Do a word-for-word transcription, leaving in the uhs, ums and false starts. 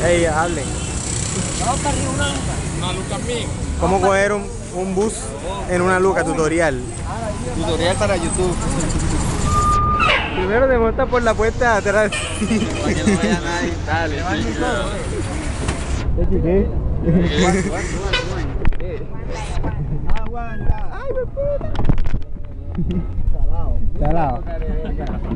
Ey, hablen. Vamos para arriba una luca. Una luca mía. ¿Cómo coger un, un bus en una luca? Tutorial. Tutorial para YouTube. Primero te montas por la puerta de atrás. Para que no vaya nadie. Dale, ¿Qué? Aguanta. Ay, me puta. Salado. Está al lado.